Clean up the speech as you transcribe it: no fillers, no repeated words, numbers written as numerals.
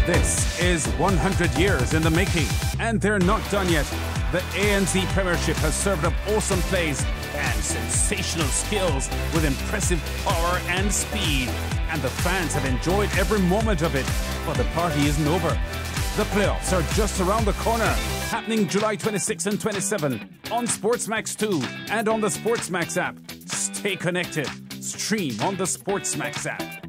This is 100 years in the making, and they're not done yet. The ANZ Premiership has served up awesome plays and sensational skills with impressive power and speed. And the fans have enjoyed every moment of it, but the party isn't over. The playoffs are just around the corner, happening July 26 and 27 on SportsMax 2 and on the SportsMax app. Stay connected. Stream on the SportsMax app.